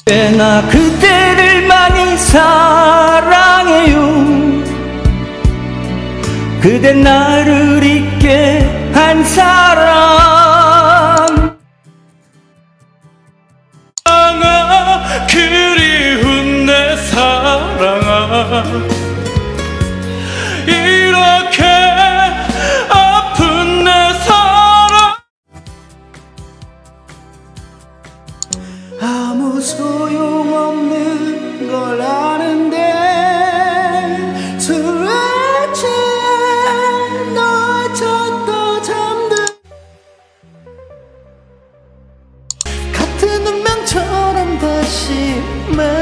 꽤나 그대를 많이 사랑해요. 그대 나를 잊게 한 사람. 사랑아 그리운 내 사랑아, 이렇게 아픈 내 사랑. 아무 소용없는 걸 아는데 술에 취해 널 찾다 잠든 같은 운명처럼 다시 말